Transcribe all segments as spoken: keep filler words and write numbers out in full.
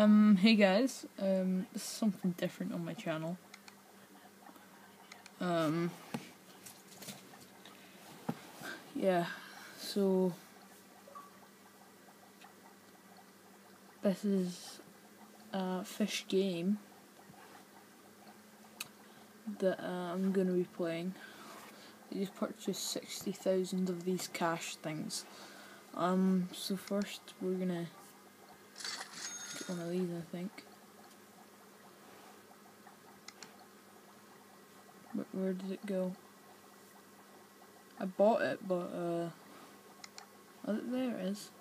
Um, hey guys, um, this is something different on my channel. Um, yeah, so this is a fish game that uh, I'm gonna be playing. I just purchased sixty thousand of these cash things. Um, so first we're gonna get one of these, I think. But where did it go? I bought it, but uh, oh, there it is.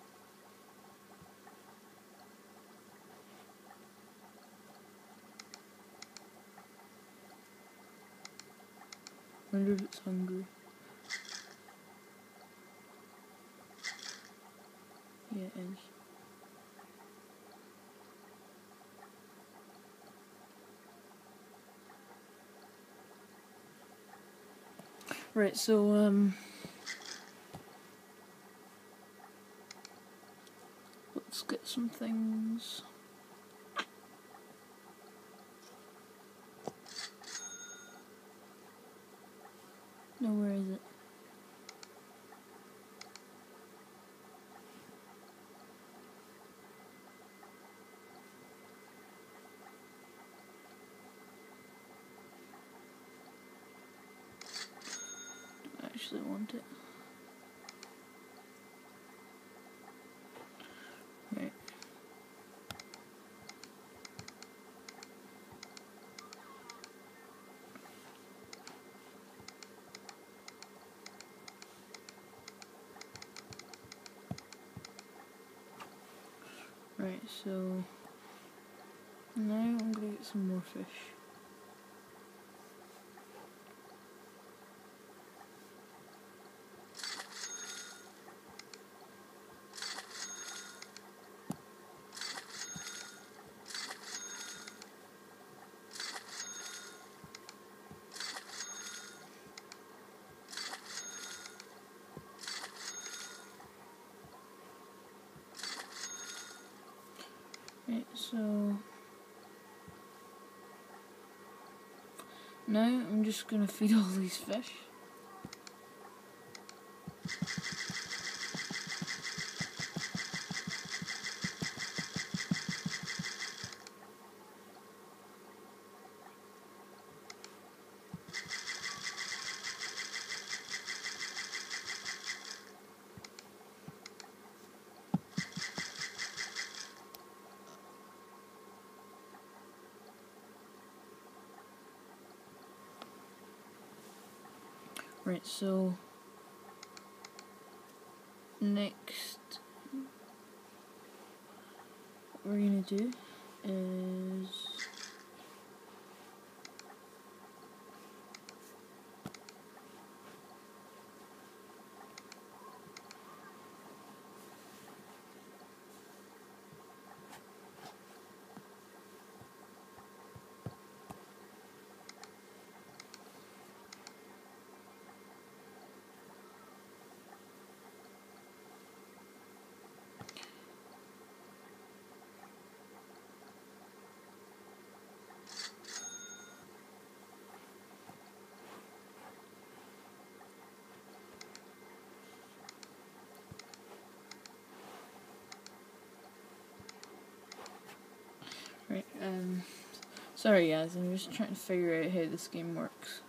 Wonder if it's hungry. Yeah, it is. Right, so um, let's get some things. No, where is it? I actually want it. Right. Right, so now I'm gonna get some more fish. Right, so now I'm just gonna feed all these fish. Right, so next what we're gonna do is right, um sorry guys, I'm just trying to figure out how this game works.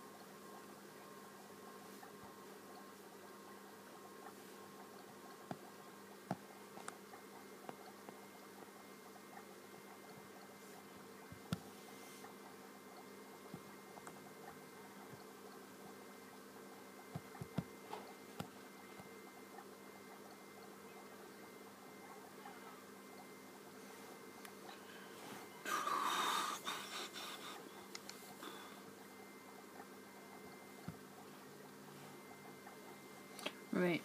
Right.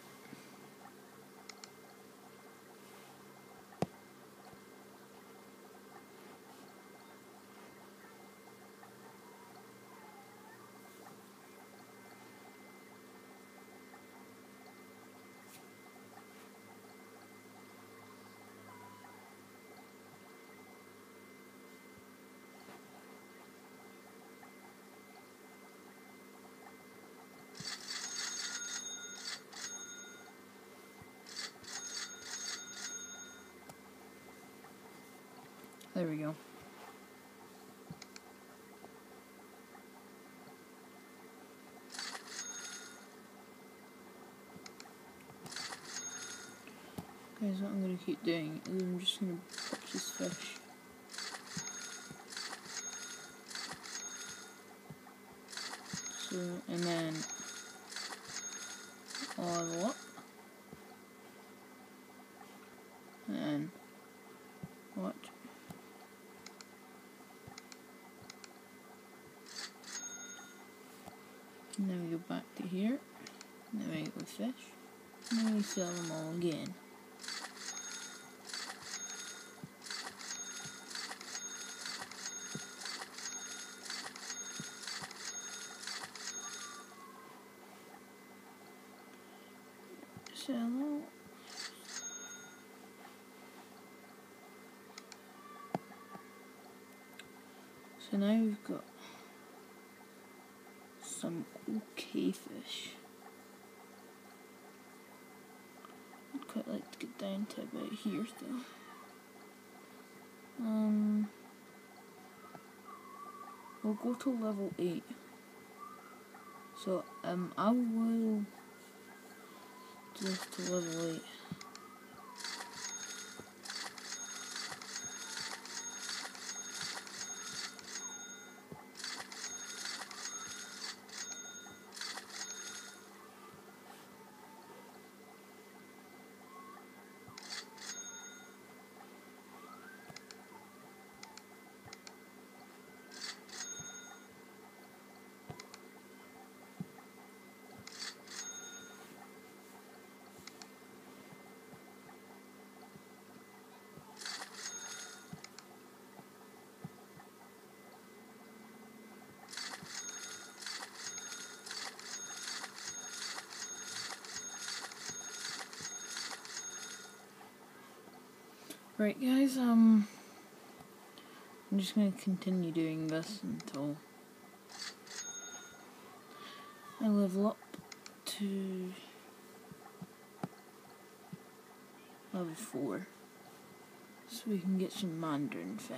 There we go. Guys, what I'm going to keep doing is I'm just going to purchase fish. So, and then I'll level up. And then, what? And then we go back to here. And then we go fish. And then we sell them all again. Sell. So now we've got some okay fish. I'd quite like to get down to about here though. Um, we'll go to level eight. So um, I will do this to level eight. Right guys, um, I'm just going to continue doing this until I level up to level four, so we can get some mandarin fish.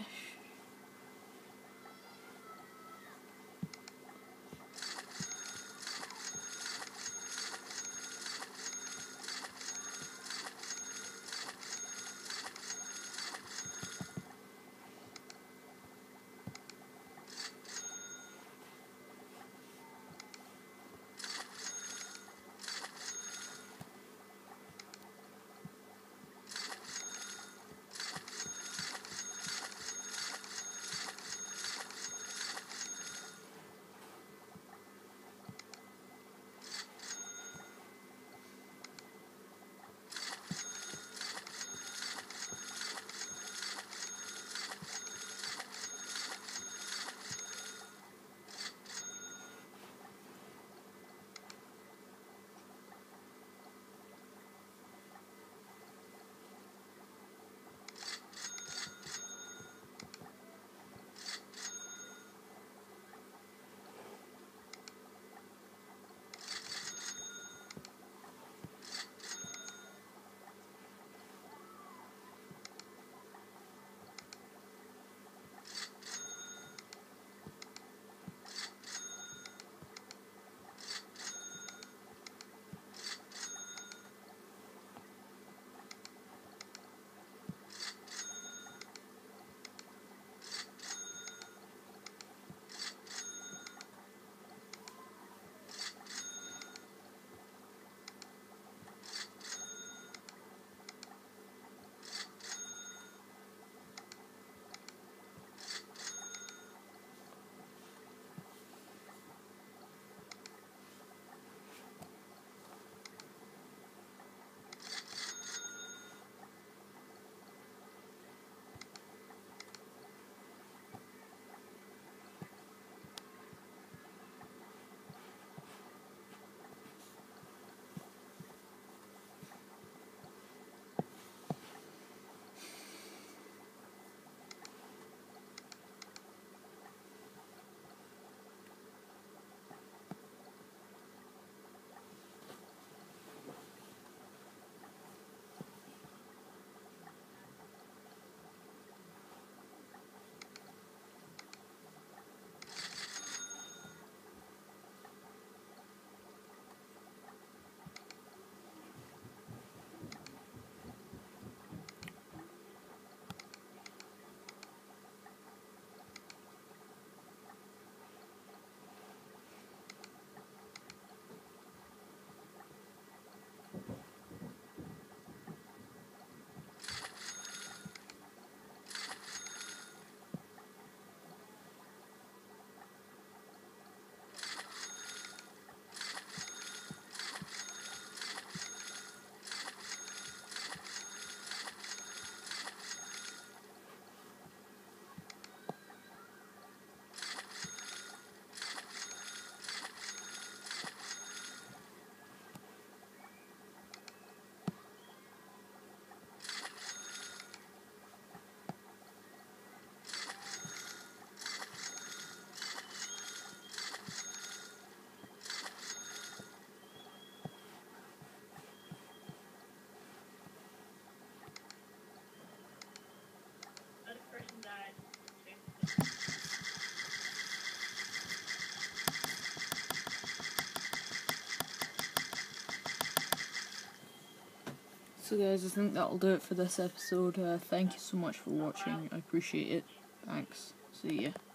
So guys, I think that'll do it for this episode. Uh, thank you so much for watching. I appreciate it. Thanks. See ya.